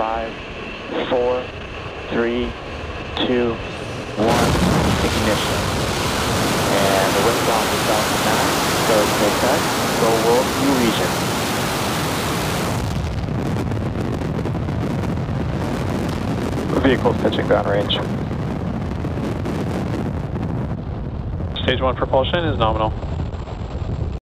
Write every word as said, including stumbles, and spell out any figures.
Five, four, three, two, one, ignition. And the liftoff is Falcon nine, go take that, go world, new region. Vehicles pitching downrange. Stage one propulsion is nominal.